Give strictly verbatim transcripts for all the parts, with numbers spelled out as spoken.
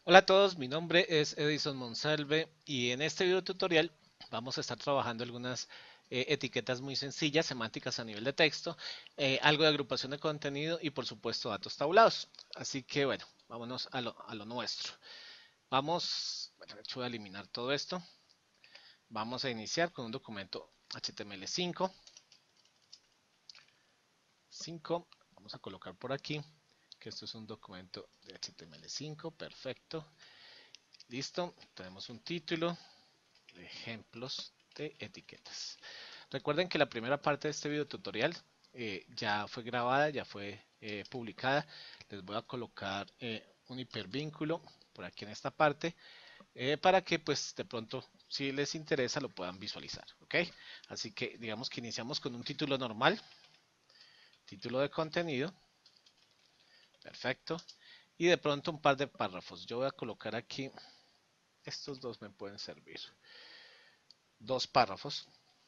Hola a todos, mi nombre es Edison Monsalve y en este video tutorial vamos a estar trabajando algunas eh, etiquetas muy sencillas, semánticas a nivel de texto, eh, algo de agrupación de contenido y por supuesto datos tabulados. Así que bueno, vámonos a lo, a lo nuestro. Vamos, bueno, de hecho voy a eliminar todo esto. Vamos a iniciar con un documento H T M L cinco. cinco. Vamos a colocar por aquí que esto es un documento de H T M L cinco. Perfecto. Listo. Tenemos un título. Ejemplos de etiquetas. Recuerden que la primera parte de este video tutorial eh, ya fue grabada, ya fue eh, publicada. Les voy a colocar eh, un hipervínculo por aquí en esta parte eh, para que pues de pronto si les interesa lo puedan visualizar, ¿ok? Así que digamos que iniciamos con un título normal, título de contenido, perfecto, y de pronto un par de párrafos. Yo voy a colocar aquí, estos dos me pueden servir, dos párrafos.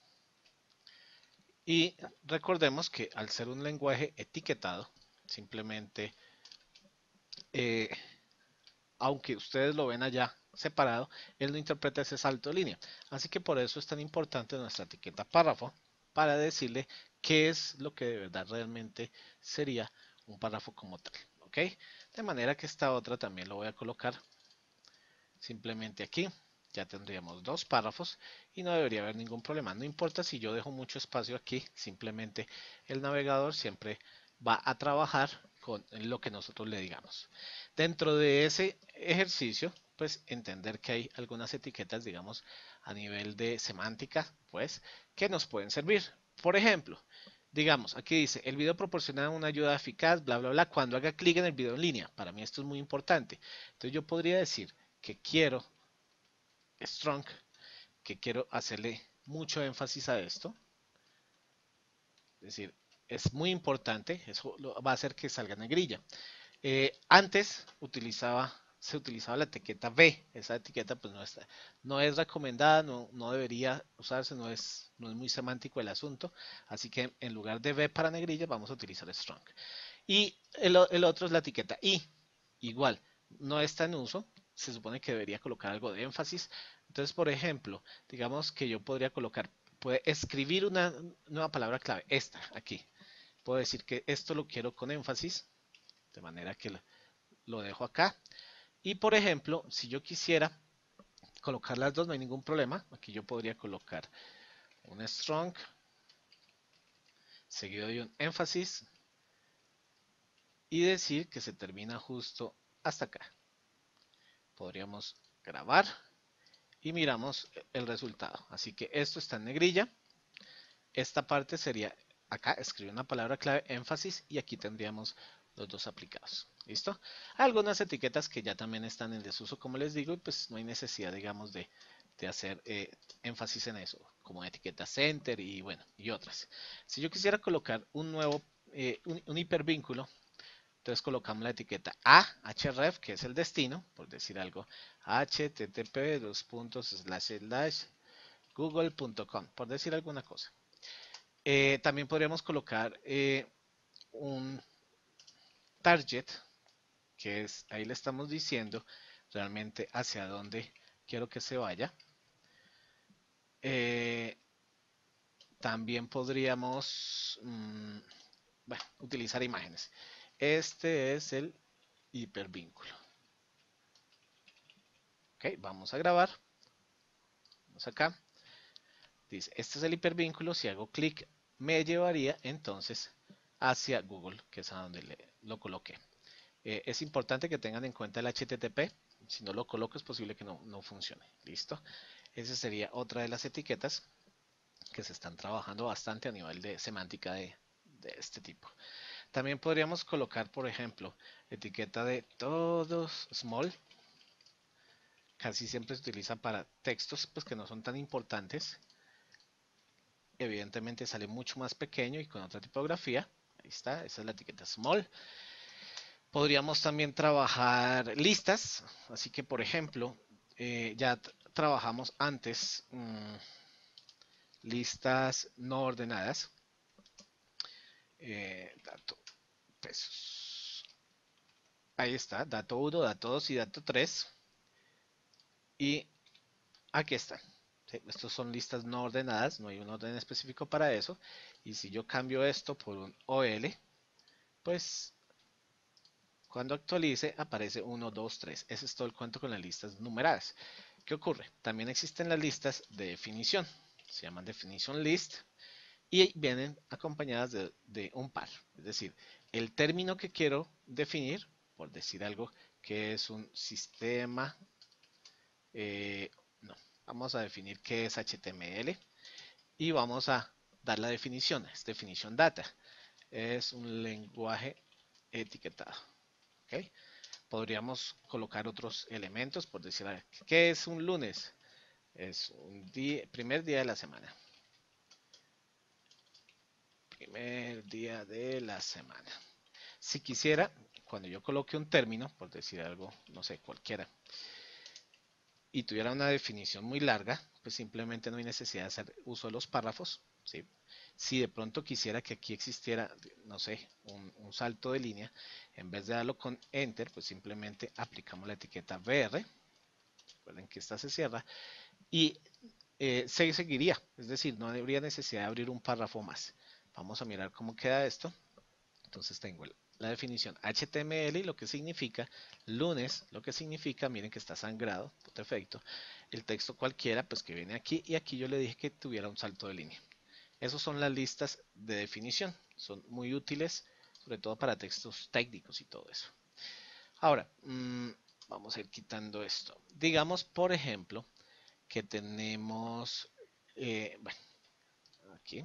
Y recordemos que al ser un lenguaje etiquetado, simplemente, eh, aunque ustedes lo ven allá separado, él no interpreta ese salto de línea. Así que por eso es tan importante nuestra etiqueta párrafo, para decirle qué es lo que de verdad realmente sería un párrafo como tal. ¿Ok? De manera que esta otra también lo voy a colocar simplemente aquí. Ya tendríamos dos párrafos y no debería haber ningún problema. No importa si yo dejo mucho espacio aquí, simplemente el navegador siempre va a trabajar con lo que nosotros le digamos. Dentro de ese ejercicio, pues entender que hay algunas etiquetas, digamos, a nivel de semántica, pues, que nos pueden servir. Por ejemplo, digamos, aquí dice, el video proporciona una ayuda eficaz, bla, bla, bla, cuando haga clic en el video en línea. Para mí esto es muy importante. Entonces yo podría decir que quiero strong, que quiero hacerle mucho énfasis a esto. Es decir, es muy importante, eso va a hacer que salga negrilla. Eh, antes utilizaba, se utilizaba la etiqueta V, esa etiqueta pues no, está, no es recomendada, no, no debería usarse, no es, no es muy semántico el asunto, así que en lugar de V para negrilla vamos a utilizar strong. Y el, el otro es la etiqueta I, igual, no está en uso, se supone que debería colocar algo de énfasis. Entonces, por ejemplo, digamos que yo podría colocar, puede escribir una nueva palabra clave, esta aquí. Puedo decir que esto lo quiero con énfasis, de manera que lo, lo dejo acá. Y por ejemplo, si yo quisiera colocar las dos, no hay ningún problema. Aquí yo podría colocar un strong seguido de un énfasis y decir que se termina justo hasta acá. Podríamos grabar y miramos el resultado. Así que esto está en negrilla. Esta parte sería acá, escribir una palabra clave, énfasis, y aquí tendríamos los dos aplicados. ¿Listo? Algunas etiquetas que ya también están en desuso, como les digo, y pues no hay necesidad, digamos, de, de hacer eh, énfasis en eso, como etiqueta center y bueno, y otras. Si yo quisiera colocar un nuevo, eh, un, un hipervínculo, entonces colocamos la etiqueta a, href, que es el destino, por decir algo, http dos puntos slash slash google punto com, por decir alguna cosa. Eh, también podríamos colocar eh, un target, que es, ahí le estamos diciendo realmente hacia dónde quiero que se vaya. Eh, también podríamos mmm, bueno, utilizar imágenes. Este es el hipervínculo. Ok, vamos a grabar. Vamos acá. Dice, este es el hipervínculo. Si hago clic, me llevaría entonces hacia Google, que es a donde le, lo coloqué. Eh, es importante que tengan en cuenta el H T T P. Si no lo coloco es posible que no, no funcione. ¿Listo? Esa sería otra de las etiquetas que se están trabajando bastante a nivel de semántica de, de este tipo. También podríamos colocar, por ejemplo, etiqueta de todos small. Casi siempre se utiliza para textos pues, que no son tan importantes. Evidentemente sale mucho más pequeño y con otra tipografía. Ahí está, esa es la etiqueta small. Podríamos también trabajar listas, así que por ejemplo, eh, ya trabajamos antes mmm, listas no ordenadas, eh, dato, pesos. Ahí está, dato uno, dato dos y dato tres. Y aquí están. ¿Sí? Estos son listas no ordenadas, no hay un orden específico para eso. Y si yo cambio esto por un O L, pues cuando actualice aparece uno, dos, tres. Ese es todo el cuento con las listas numeradas. ¿Qué ocurre? También existen las listas de definición. Se llaman definition list y vienen acompañadas de, de un par. Es decir, el término que quiero definir, por decir algo, que es un sistema, eh, no, vamos a definir qué es H T M L y vamos a dar la definición, es definition data, es un lenguaje etiquetado. ¿Okay? Podríamos colocar otros elementos, por decir, ¿qué es un lunes? Es un día, primer día de la semana. Primer día de la semana. Si quisiera, cuando yo coloque un término, por decir algo, no sé, cualquiera, y tuviera una definición muy larga, pues simplemente no hay necesidad de hacer uso de los párrafos. ¿Sí? Si de pronto quisiera que aquí existiera, no sé, un, un salto de línea, en vez de darlo con Enter, pues simplemente aplicamos la etiqueta V R. Recuerden que esta se cierra y eh, se seguiría, es decir, no habría necesidad de abrir un párrafo más. Vamos a mirar cómo queda esto. Entonces tengo la definición H T M L, lo que significa lunes, lo que significa, miren que está sangrado, perfecto. El texto cualquiera, pues que viene aquí, y aquí yo le dije que tuviera un salto de línea. Esas son las listas de definición, son muy útiles, sobre todo para textos técnicos y todo eso. Ahora, mmm, vamos a ir quitando esto. Digamos, por ejemplo, que tenemos, eh, bueno, aquí.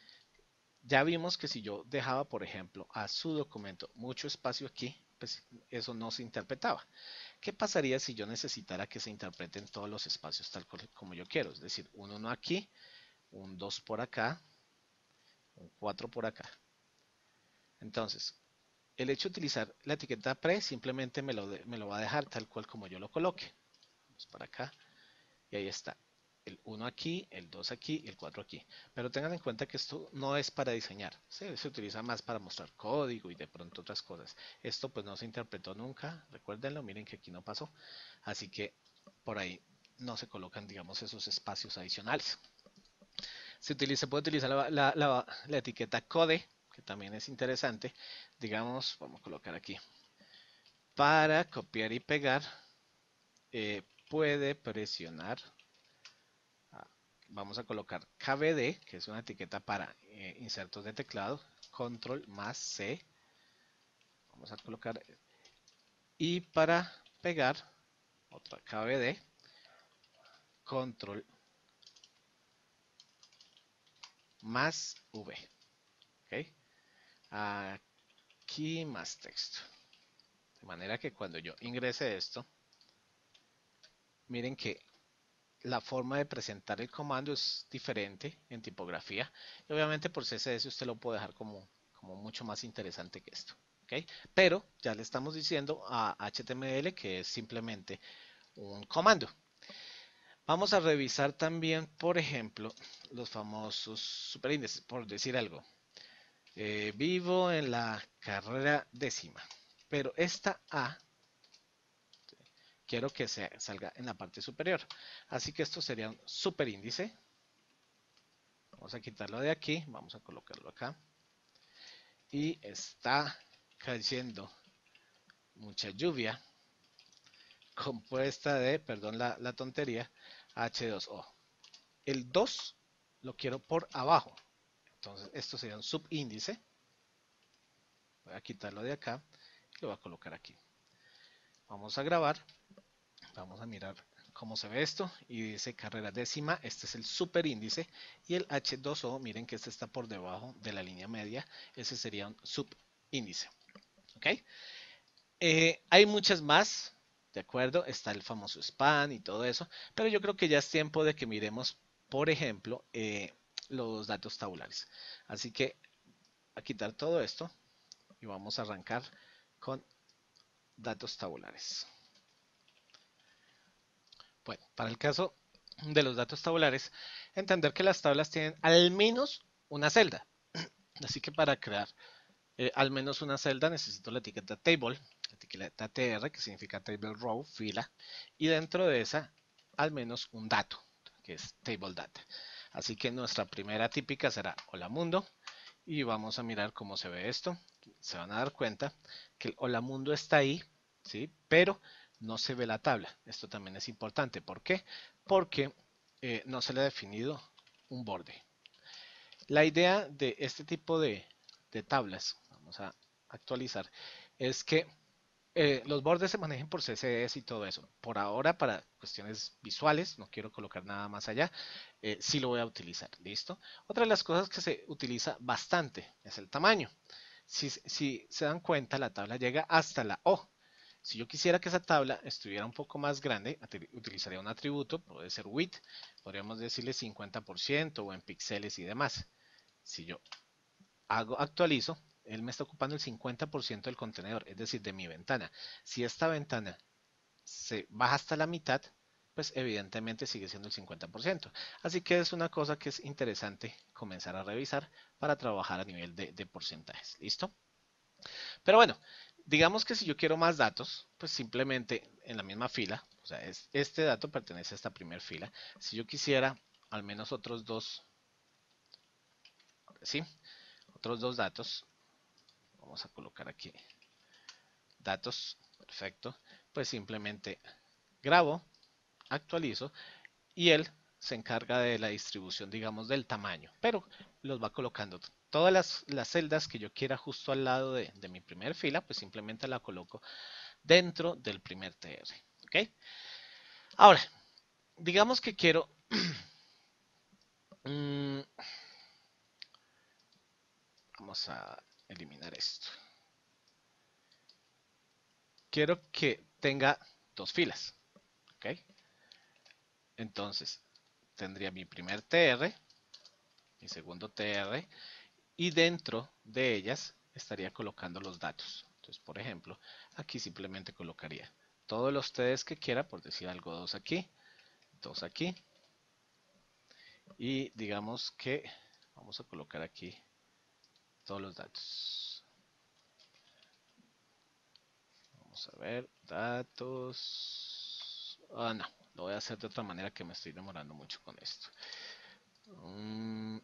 Ya vimos que si yo dejaba, por ejemplo, a su documento mucho espacio aquí, pues eso no se interpretaba. ¿Qué pasaría si yo necesitara que se interpreten todos los espacios tal como yo quiero? Es decir, un uno aquí, un dos por acá, un cuatro por acá. Entonces, el hecho de utilizar la etiqueta pre simplemente me lo, de, me lo va a dejar tal cual como yo lo coloque. Vamos para acá y ahí está. El uno aquí, el dos aquí y el cuatro aquí. Pero tengan en cuenta que esto no es para diseñar. ¿Sí? Se utiliza más para mostrar código y de pronto otras cosas. Esto pues no se interpretó nunca. Recuérdenlo, miren que aquí no pasó. Así que por ahí no se colocan, digamos, esos espacios adicionales. Se utiliza, puede utilizar la, la, la, la etiqueta code, que también es interesante. Digamos, vamos a colocar aquí. Para copiar y pegar, eh, puede presionar. Vamos a colocar K B D, que es una etiqueta para eh, insertos de teclado, control más C. Vamos a colocar. Y para pegar, otra K B D, control más V. ¿Okay? Aquí más texto. De manera que cuando yo ingrese esto, miren que la forma de presentar el comando es diferente en tipografía. Y obviamente por C S S usted lo puede dejar como, como mucho más interesante que esto. ¿Okay? Pero ya le estamos diciendo a H T M L que es simplemente un comando. Vamos a revisar también, por ejemplo, los famosos superíndices, por decir algo. Eh, vivo en la carrera décima, pero esta A quiero que se salga en la parte superior. Así que esto sería un superíndice. Vamos a quitarlo de aquí, vamos a colocarlo acá. Y está cayendo mucha lluvia compuesta de, perdón la, la tontería, H dos O. El dos lo quiero por abajo. Entonces esto sería un subíndice. Voy a quitarlo de acá y lo voy a colocar aquí. Vamos a grabar. Vamos a mirar cómo se ve esto y dice carrera décima, este es el superíndice y el H dos O, miren que este está por debajo de la línea media, ese sería un subíndice. ¿Ok? Eh, hay muchas más, ¿de acuerdo? Está el famoso span y todo eso, pero yo creo que ya es tiempo de que miremos, por ejemplo, eh, los datos tabulares. Así que a quitar todo esto y vamos a arrancar con datos tabulares. Bueno, para el caso de los datos tabulares, entender que las tablas tienen al menos una celda. Así que para crear eh, al menos una celda necesito la etiqueta table. la etiqueta T R, que significa Table Row, fila, y dentro de esa al menos un dato, que es Table Data. Así que nuestra primera típica será Hola Mundo, y vamos a mirar cómo se ve esto. Se van a dar cuenta que el Hola Mundo está ahí, ¿sí? Pero no se ve la tabla. Esto también es importante. ¿Por qué? Porque eh, no se le ha definido un borde. La idea de este tipo de, de tablas, vamos a actualizar, es que eh, los bordes se manejen por C S S y todo eso. Por ahora, para cuestiones visuales, no quiero colocar nada más allá, eh, sí lo voy a utilizar. ¿Listo? Otra de las cosas que se utiliza bastante es el tamaño. Si, si se dan cuenta, la tabla llega hasta la O. Si yo quisiera que esa tabla estuviera un poco más grande, utilizaría un atributo, puede ser width, podríamos decirle cincuenta por ciento o en píxeles y demás. Si yo hago actualizo, él me está ocupando el cincuenta por ciento del contenedor, es decir, de mi ventana. Si esta ventana se baja hasta la mitad, pues evidentemente sigue siendo el cincuenta por ciento. Así que es una cosa que es interesante comenzar a revisar para trabajar a nivel de, de porcentajes. ¿Listo? Pero bueno, digamos que si yo quiero más datos, pues simplemente en la misma fila, o sea, es, este dato pertenece a esta primera fila. Si yo quisiera al menos otros dos, ¿sí? Otros dos datos, vamos a colocar aquí datos, perfecto, pues simplemente grabo, actualizo y él se encarga de la distribución, digamos, del tamaño, pero los va colocando. Todas las, las celdas que yo quiera justo al lado de, de mi primer fila, pues simplemente la coloco dentro del primer T R. ¿Ok? Ahora, digamos que quiero... mmm, vamos a eliminar esto. Quiero que tenga dos filas. ¿Ok? Entonces, tendría mi primer T R, mi segundo T R, y dentro de ellas estaría colocando los datos. Entonces, por ejemplo, aquí simplemente colocaría todos los T Ds que quiera, por decir algo, dos aquí, dos aquí, y digamos que vamos a colocar aquí todos los datos. Vamos a ver, datos. Ah, no, lo voy a hacer de otra manera que me estoy demorando mucho con esto. Um,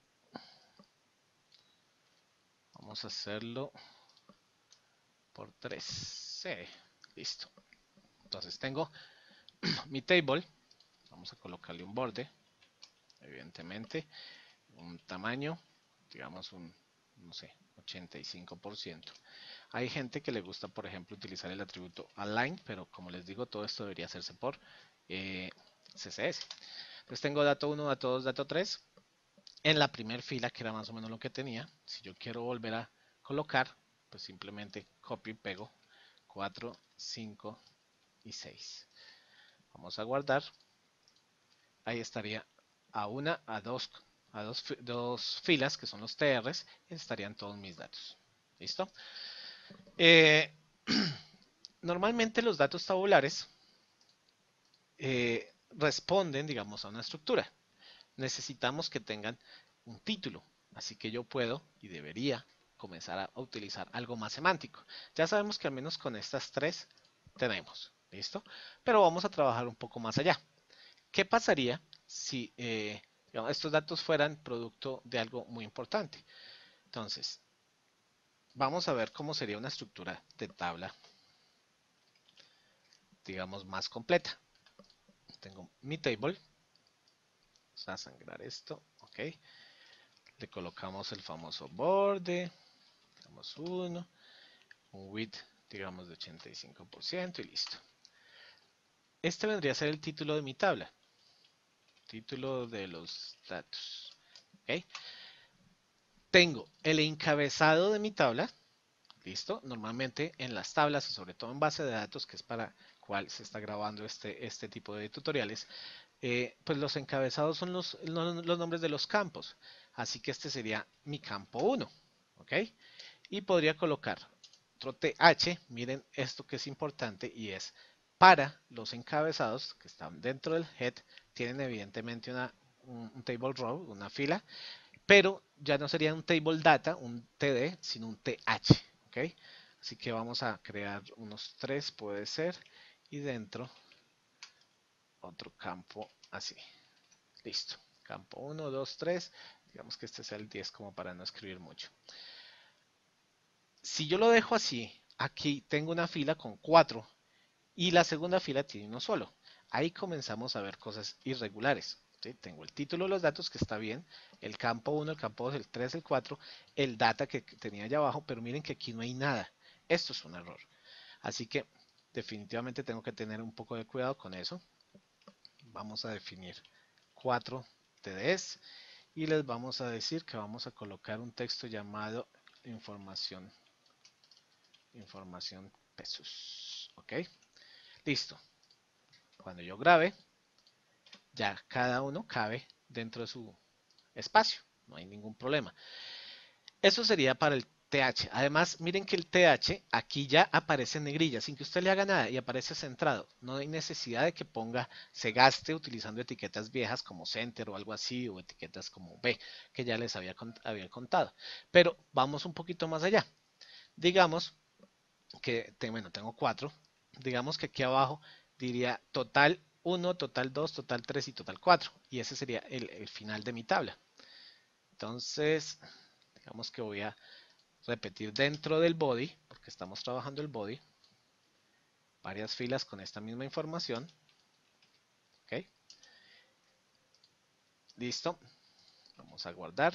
vamos a hacerlo por tres. Sí, listo. Entonces tengo mi table. Vamos a colocarle un borde, evidentemente, un tamaño, digamos un, no sé, ochenta y cinco por ciento. Hay gente que le gusta, por ejemplo, utilizar el atributo align, pero como les digo, todo esto debería hacerse por eh, C S S. Entonces tengo dato uno, dato dos, dato tres. En la primera fila, que era más o menos lo que tenía, si yo quiero volver a colocar, pues simplemente copio y pego cuatro, cinco y seis. Vamos a guardar. Ahí estaría a una, a dos, a dos, dos filas, que son los T Rs, estarían todos mis datos. ¿Listo? Eh, normalmente los datos tabulares eh, responden, digamos, a una estructura. Necesitamos que tengan un título, así que yo puedo y debería comenzar a utilizar algo más semántico. Ya sabemos que al menos con estas tres tenemos, ¿listo? Pero vamos a trabajar un poco más allá. ¿Qué pasaría si eh, digamos, estos datos fueran producto de algo muy importante? Entonces, vamos a ver cómo sería una estructura de tabla, digamos, más completa. Tengo mi table. Vamos a sangrar esto. Ok. Le colocamos el famoso borde. Digamos uno. Un width, digamos, de ochenta y cinco por ciento y listo. Este vendría a ser el título de mi tabla. Título de los datos. Ok. Tengo el encabezado de mi tabla. ¿Listo? Normalmente en las tablas y sobre todo en base de datos, que es para cual se está grabando este, este tipo de tutoriales, eh, pues los encabezados son los, los nombres de los campos. Así que este sería mi campo uno. ¿Ok? Y podría colocar otro T H. Miren esto que es importante y es para los encabezados que están dentro del head, tienen evidentemente una, un, un table row, una fila, pero ya no sería un table data, un T D, sino un T H. ¿Ok? Así que vamos a crear unos tres, puede ser, y dentro otro campo así. Listo. Campo uno, dos, tres. Digamos que este sea el diez como para no escribir mucho. Si yo lo dejo así, aquí tengo una fila con cuatro y la segunda fila tiene uno solo. Ahí comenzamos a ver cosas irregulares. ¿Sí? Tengo el título de los datos que está bien, el campo uno, el campo dos, el tres, el cuatro, el data que tenía allá abajo, pero miren que aquí no hay nada. Esto es un error. Así que definitivamente tengo que tener un poco de cuidado con eso. Vamos a definir cuatro T Ds y les vamos a decir que vamos a colocar un texto llamado información información pesos. Ok, listo. Cuando yo grabe, ya cada uno cabe dentro de su espacio, no hay ningún problema. Eso sería para el T H. Además, miren que el T H aquí ya aparece en negrilla, sin que usted le haga nada y aparece centrado. No hay necesidad de que ponga, se gaste utilizando etiquetas viejas como center o algo así, o etiquetas como B, que ya les había, había contado. Pero vamos un poquito más allá. Digamos que, bueno, tengo cuatro. Digamos que aquí abajo diría total uno, total dos, total tres y total cuatro. Y ese sería el, el final de mi tabla. Entonces, digamos que voy a repetir dentro del body, porque estamos trabajando el body, varias filas con esta misma información. Ok, listo. Vamos a guardar.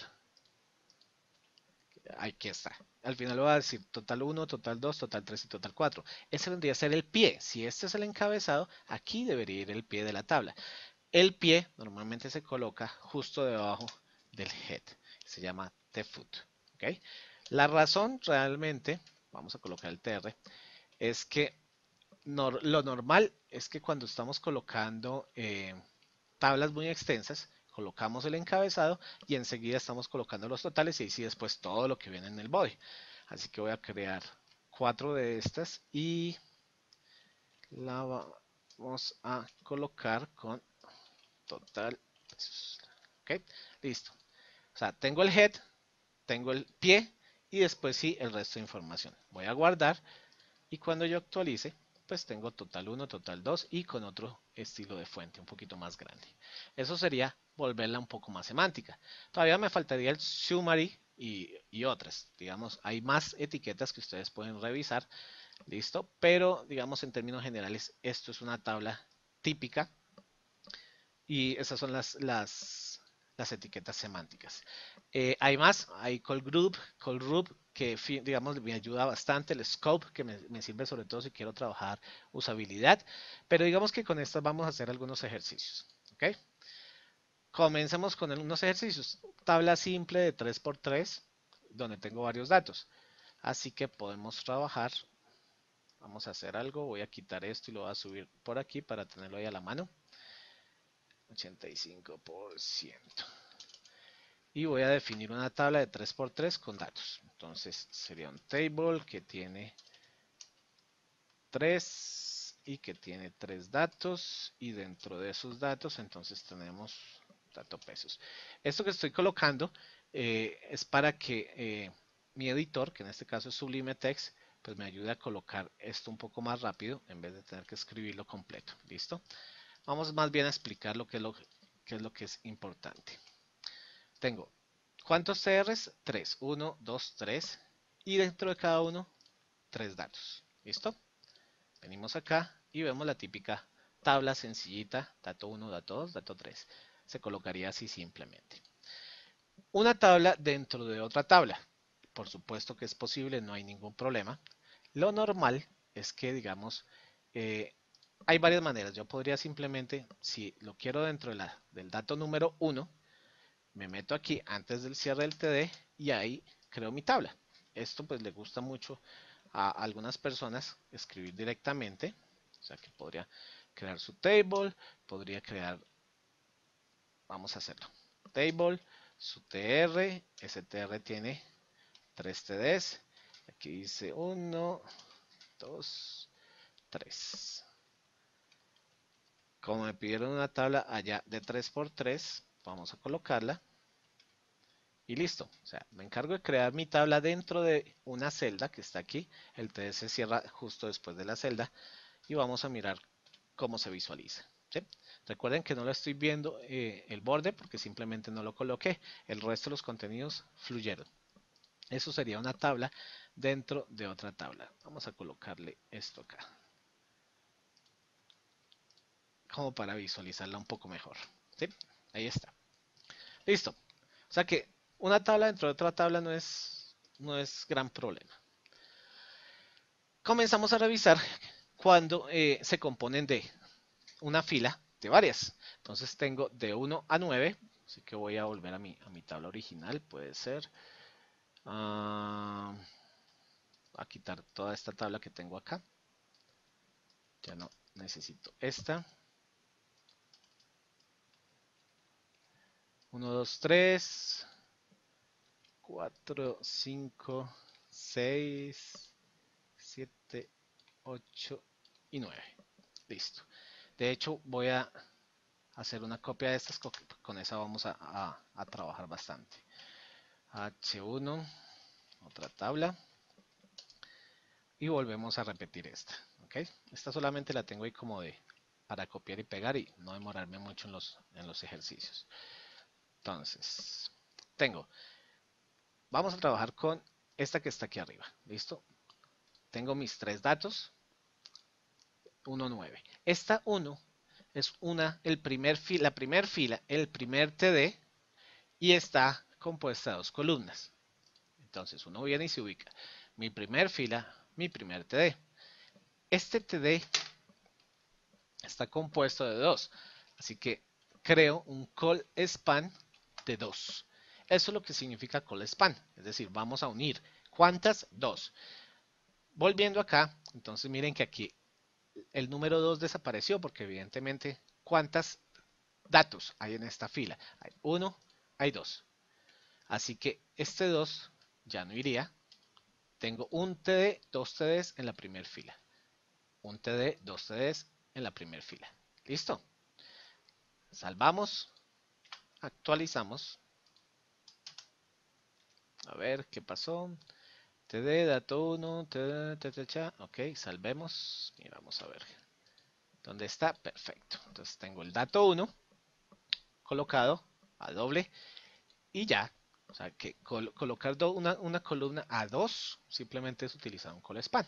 Aquí está. Al final lo va a decir total uno, total dos, total tres y total cuatro. Ese vendría a ser el pie. Si este es el encabezado, aquí debería ir el pie de la tabla. El pie normalmente se coloca justo debajo del head. Se llama the foot. ¿Okay? La razón realmente, vamos a colocar el T R, es que no, lo normal es que cuando estamos colocando eh, tablas muy extensas, colocamos el encabezado y enseguida estamos colocando los totales y así después todo lo que viene en el body. Así que voy a crear cuatro de estas y la vamos a colocar con total. Ok, listo. O sea, tengo el head, tengo el pie y después sí el resto de información. Voy a guardar y cuando yo actualice, pues tengo total uno, total dos y con otro estilo de fuente un poquito más grande. Eso sería volverla un poco más semántica. Todavía me faltaría el summary y, y otras. Digamos, hay más etiquetas que ustedes pueden revisar. Listo, pero digamos en términos generales, esto es una tabla típica y esas son las, las, las etiquetas semánticas. Eh, hay más, hay call group, call group, que digamos me ayuda bastante, el scope, que me, me sirve sobre todo si quiero trabajar usabilidad, pero digamos que con estas vamos a hacer algunos ejercicios. ¿Ok? Comencemos con unos ejercicios. Tabla simple de tres por tres, donde tengo varios datos. Así que podemos trabajar. Vamos a hacer algo. Voy a quitar esto y lo voy a subir por aquí para tenerlo ahí a la mano. ochenta y cinco por ciento. Y voy a definir una tabla de tres por tres con datos. Entonces sería un table que tiene tres y que tiene tres datos. Y dentro de esos datos entonces tenemos dato pesos. Esto que estoy colocando eh, es para que eh, mi editor, que en este caso es Sublime Text, pues me ayude a colocar esto un poco más rápido en vez de tener que escribirlo completo. ¿Listo? Vamos más bien a explicar lo que es lo, qué es lo que es importante. Tengo, ¿cuántos C Rs? tres. uno, dos, tres. Y dentro de cada uno, tres datos. ¿Listo? Venimos acá y vemos la típica tabla sencillita, dato uno, dato dos, dato tres. Se colocaría así simplemente. Una tabla dentro de otra tabla. Por supuesto que es posible, no hay ningún problema. Lo normal es que, digamos, eh, hay varias maneras. Yo podría simplemente, si lo quiero dentro de la, del dato número uno, me meto aquí antes del cierre del T D y ahí creo mi tabla. Esto pues le gusta mucho a algunas personas escribir directamente, o sea que podría crear su table, podría crear, vamos a hacerlo, table, su T R, ese T R tiene tres T Ds, aquí dice uno, dos, tres. Como me pidieron una tabla allá de tres por tres, vamos a colocarla. y listo. O sea, me encargo de crear mi tabla dentro de una celda que está aquí. El T D se cierra justo después de la celda y vamos a mirar cómo se visualiza. ¿Sí? Recuerden que no lo estoy viendo eh, el borde porque simplemente no lo coloqué. El resto de los contenidos fluyeron. Eso sería una tabla dentro de otra tabla. Vamos a colocarle esto acá, como para visualizarla un poco mejor. ¿Sí? Ahí está. Listo. O sea que una tabla dentro de otra tabla no es, no es gran problema. Comenzamos a revisar cuando eh, se componen de una fila de varias. Entonces tengo de uno a nueve. Así que voy a volver a mi, a mi tabla original. Puede ser. Uh, a quitar toda esta tabla que tengo acá. Ya no necesito esta. uno, dos, tres, cuatro, cinco, seis, siete, ocho y nueve. Listo. De hecho, voy a hacer una copia de estas. Con esa vamos a, a, a trabajar bastante. hache uno, otra tabla. Y volvemos a repetir esta. ¿Ok? Esta solamente la tengo ahí como de para copiar y pegar y no demorarme mucho en los, en los ejercicios. Entonces, tengo. Vamos a trabajar con esta que está aquí arriba. ¿Listo? Tengo mis tres datos. uno, nueve. Esta uno es una, el primer fila, la primera fila, el primer T D y está compuesta de dos columnas. Entonces uno viene y se ubica. Mi primer fila, mi primer T D. Este T D está compuesto de dos. Así que creo un call span de dos. Eso es lo que significa call span. Es decir, vamos a unir. ¿Cuántas? Dos. Volviendo acá, entonces miren que aquí el número dos desapareció porque evidentemente, ¿cuántos datos hay en esta fila? Hay uno, hay dos. Así que este dos ya no iría. Tengo un T D, dos T Ds en la primera fila. Un T D, dos T Ds en la primera fila. ¿Listo? Salvamos, actualizamos. A ver qué pasó. T D, dato uno, T D, T D, cha. Ok, salvemos y vamos a ver. ¿Dónde está? Perfecto. Entonces tengo el dato uno colocado a doble y ya. O sea que col colocar una, una, columna a dos simplemente es utilizar un call span.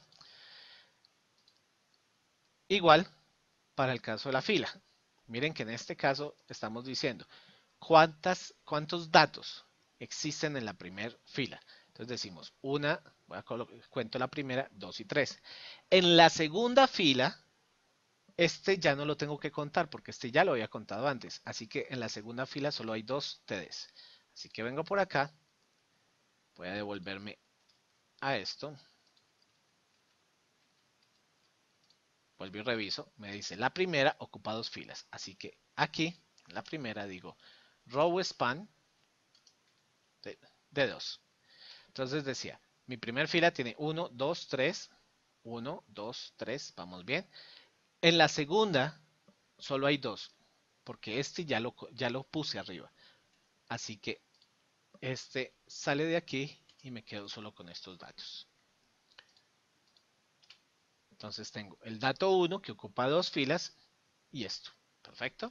Igual para el caso de la fila. Miren que en este caso estamos diciendo cuántas, cuántos datos existen en la primera fila. Entonces decimos una, voy a cuento la primera, dos y tres. En la segunda fila, este ya no lo tengo que contar porque este ya lo había contado antes. Así que en la segunda fila solo hay dos T Ds. Así que vengo por acá, voy a devolverme a esto. Vuelvo y reviso. Me dice la primera ocupa dos filas. Así que aquí, en la primera digo row span de, de dos. Entonces decía, mi primera fila tiene uno, dos, tres. uno, dos, tres. Vamos bien. En la segunda solo hay dos. Porque este ya lo, ya lo puse arriba. Así que este sale de aquí y me quedo solo con estos datos. Entonces tengo el dato uno que ocupa dos filas y esto. Perfecto.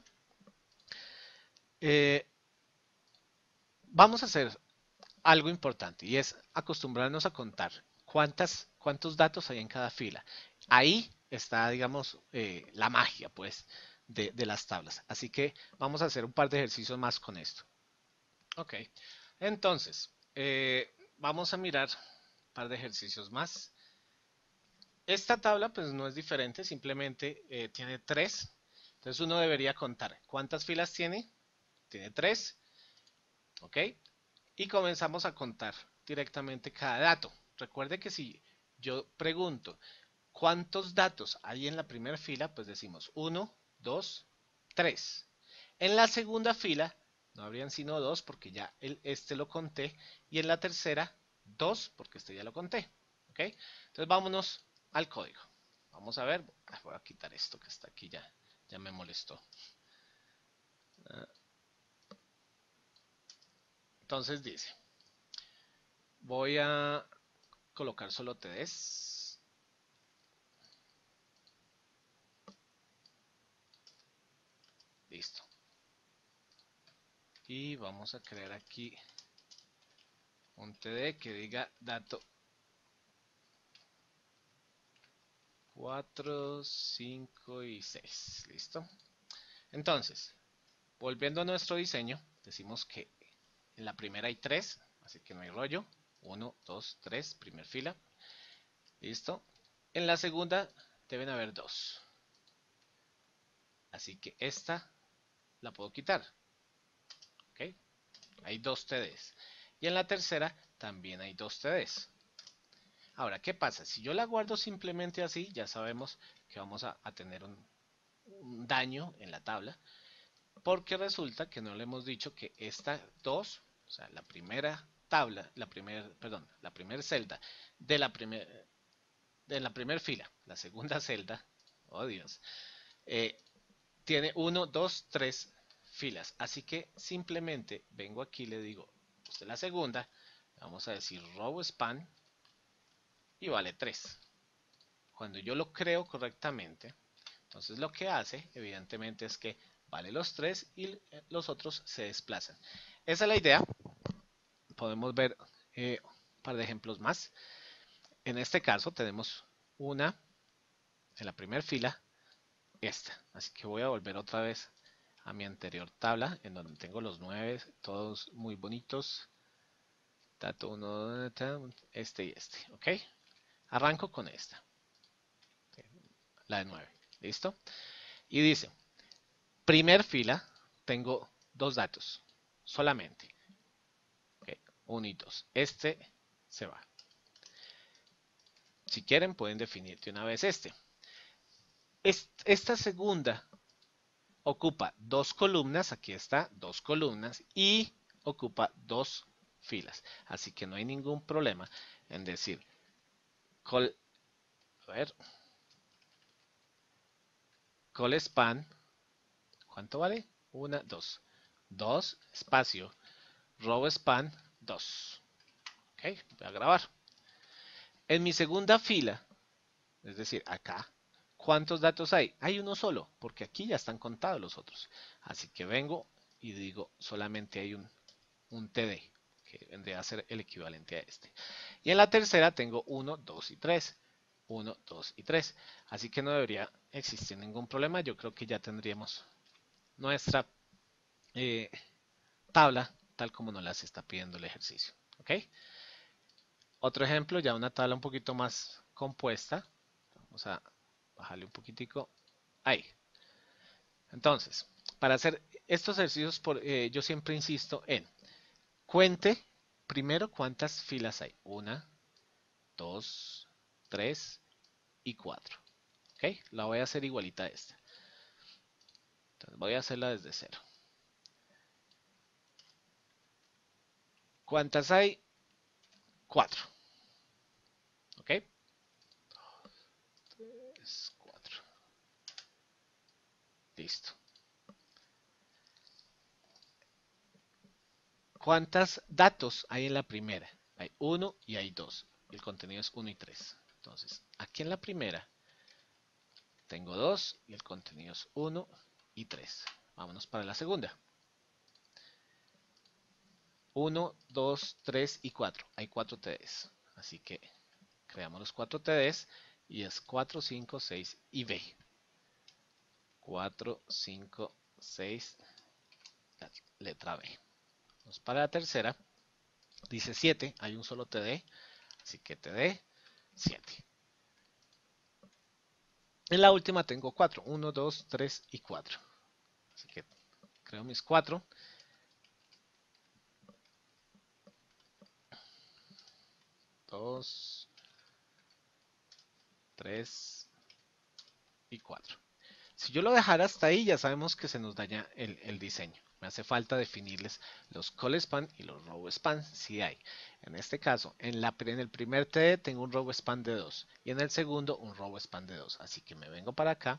Eh, vamos a hacer algo importante y es acostumbrarnos a contar cuántas, cuántos datos hay en cada fila. Ahí está, digamos, eh, la magia, pues, de, de, las tablas. Así que vamos a hacer un par de ejercicios más con esto. Ok, entonces, eh, vamos a mirar un par de ejercicios más. Esta tabla, pues, no es diferente, simplemente eh, tiene tres. Entonces uno debería contar. ¿Cuántas filas tiene? Tiene tres. Ok, y comenzamos a contar directamente cada dato. Recuerde que si yo pregunto cuántos datos hay en la primera fila, pues decimos uno, dos, tres. En la segunda fila no habrían sino dos porque ya el, este lo conté. Y en la tercera, dos porque este ya lo conté. ¿Ok? Entonces vámonos al código. Vamos a ver. Voy a quitar esto que está aquí ya. Ya me molestó. Entonces dice, voy a colocar solo T Ds. Listo. Y vamos a crear aquí un T D que diga dato cuatro, cinco y seis. Listo. Entonces, volviendo a nuestro diseño, decimos que en la primera hay tres, así que no hay rollo. uno, dos, tres, primer fila. Listo. En la segunda deben haber dos. Así que esta la puedo quitar. ¿Ok? Hay dos T Ds. Y en la tercera también hay dos T Ds. Ahora, ¿qué pasa? Si yo la guardo simplemente así, ya sabemos que vamos a, a tener un, un daño en la tabla. Porque resulta que no le hemos dicho que esta dos, o sea, la primera tabla, la primera, perdón, la primera celda de la primera de la primera fila, la segunda celda, oh Dios, eh, tiene uno, dos, tres filas. Así que simplemente vengo aquí y le digo, usted la segunda, vamos a decir row span y vale tres. Cuando yo lo creo correctamente, entonces lo que hace, evidentemente, es que vale los tres y los otros se desplazan. Esa es la idea. Podemos ver eh, un par de ejemplos más. En este caso tenemos una en la primera fila, esta. Así que voy a volver otra vez a mi anterior tabla, en donde tengo los nueve, todos muy bonitos. Dato uno, este y este, ¿ok? Arranco con esta, la de nueve, ¿listo? Y dice, primer fila, tengo dos datos, solamente. Okay, uno y dos. Este se va. Si quieren, pueden definir de una vez este. Esta segunda ocupa dos columnas, aquí está, dos columnas, y ocupa dos filas. Así que no hay ningún problema en decir, col, a ver, call span, ¿cuánto vale? Una, dos. Dos, espacio, row span, dos. Ok, voy a grabar. En mi segunda fila, es decir, acá, ¿cuántos datos hay? Hay uno solo, porque aquí ya están contados los otros. Así que vengo y digo, solamente hay un, un T D, que vendría a ser el equivalente a este. Y en la tercera tengo uno, dos y tres. uno, dos y tres. Así que no debería existir ningún problema. Yo creo que ya tendríamos nuestra eh, tabla tal como nos las está pidiendo el ejercicio. ¿Ok? Otro ejemplo, ya una tabla un poquito más compuesta. Vamos a bajarle un poquitico. Ahí. Entonces, para hacer estos ejercicios, por, eh, yo siempre insisto en cuente primero cuántas filas hay. Una, dos, tres y cuatro. ¿Ok? La voy a hacer igualita a esta. Entonces voy a hacerla desde cero. ¿Cuántas hay? Cuatro. ¿Ok? tres, cuatro. Listo. ¿Cuántos datos hay en la primera? Hay uno y hay dos. El contenido es uno y tres. Entonces, aquí en la primera tengo dos y el contenido es uno y tres. Vámonos para la segunda. uno, dos, tres y cuatro. Hay cuatro T Ds. Así que creamos los cuatro T Ds y es cuatro, cinco, seis y B. cuatro, cinco, seis, letra B. Vamos para la tercera. Dice siete, hay un solo T D, así que T D siete. En la última tengo cuatro, uno, dos, tres y cuatro. Así que creo mis cuatro. dos, tres y cuatro. Si yo lo dejara hasta ahí, ya sabemos que se nos daña el, el diseño. Me hace falta definirles los call span y los row span si hay. En este caso, en, la, en el primer T D tengo un row span de dos y en el segundo un row span de dos. Así que me vengo para acá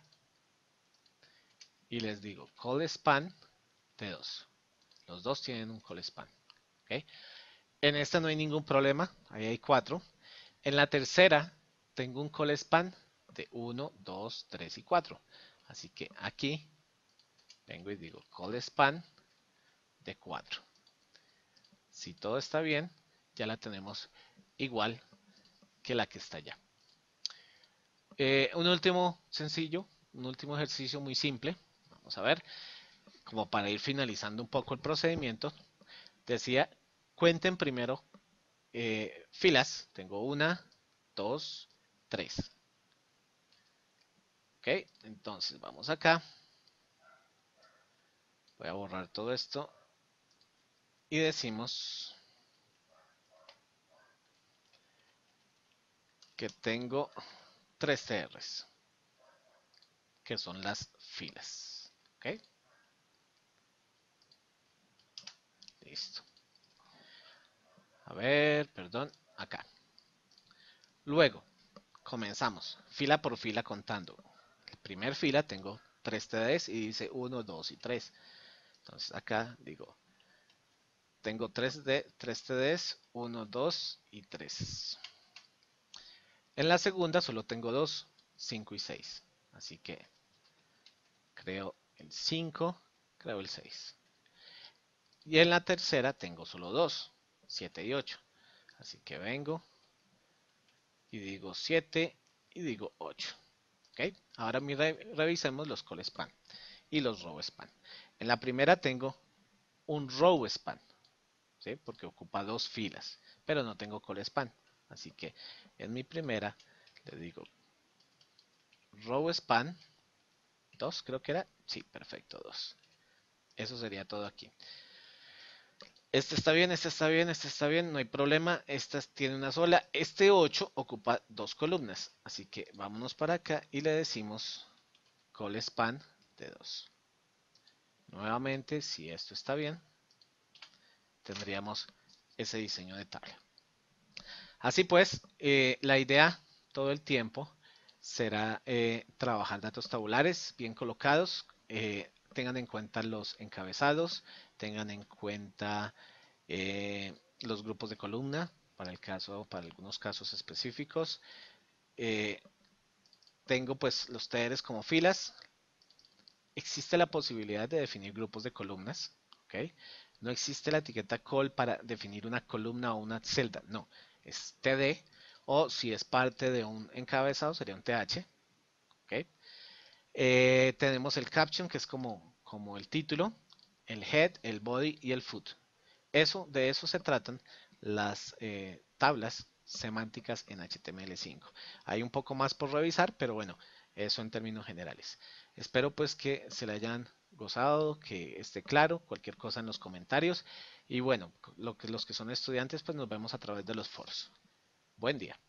y les digo call span de dos. Los dos tienen un call span. ¿ok? En esta no hay ningún problema, ahí hay cuatro. En la tercera tengo un call span de uno, dos, tres y cuatro. Así que aquí vengo y digo call span de cuatro. Si todo está bien, ya la tenemos igual que la que está allá. Eh, un último sencillo, un último ejercicio muy simple. Vamos a ver, como para ir finalizando un poco el procedimiento. Decía, cuenten primero eh, filas. Tengo una, dos, tres. Ok, entonces vamos acá. Voy a borrar todo esto. Y decimos que tengo tres T Rs, que son las filas. Ok, listo. A ver, perdón, acá. Luego, comenzamos fila por fila contando. En primer fila tengo tres T Ds y dice uno, dos y tres. Entonces acá digo, tengo tres, D, tres T Ds, uno, dos y tres. En la segunda solo tengo dos, cinco y seis. Así que creo el cinco, creo el seis. Y en la tercera tengo solo dos, siete y ocho. Así que vengo y digo siete y digo ocho. ¿Ok? Ahora revisemos los call span y los row span. En la primera tengo un row span, ¿sí? Porque ocupa dos filas, pero no tengo call span. Así que en mi primera le digo row span dos, creo que era. Sí, perfecto, dos. Eso sería todo aquí. Este está bien, este está bien, este está bien, no hay problema. Esta tiene una sola. Este ocho ocupa dos columnas. Así que vámonos para acá y le decimos call span de dos. Nuevamente, si esto está bien, tendríamos ese diseño de tabla. Así pues, eh, la idea todo el tiempo será eh, trabajar datos tabulares bien colocados. Eh, tengan en cuenta los encabezados, tengan en cuenta eh, los grupos de columna para el caso, para algunos casos específicos. Eh, tengo pues los T Rs como filas. Existe la posibilidad de definir grupos de columnas, ¿ok? No existe la etiqueta call para definir una columna o una celda, no, es T D, o si es parte de un encabezado sería un T H, ¿ok? Eh, tenemos el caption, que es como, como el título, el head, el body y el foot. Eso, de eso se tratan las eh, tablas semánticas en H T M L cinco. Hay un poco más por revisar, pero bueno, eso en términos generales. Espero pues que se le hayan gozado, que esté claro, cualquier cosa en los comentarios. Y bueno, lo que, los que son estudiantes, pues nos vemos a través de los foros. Buen día.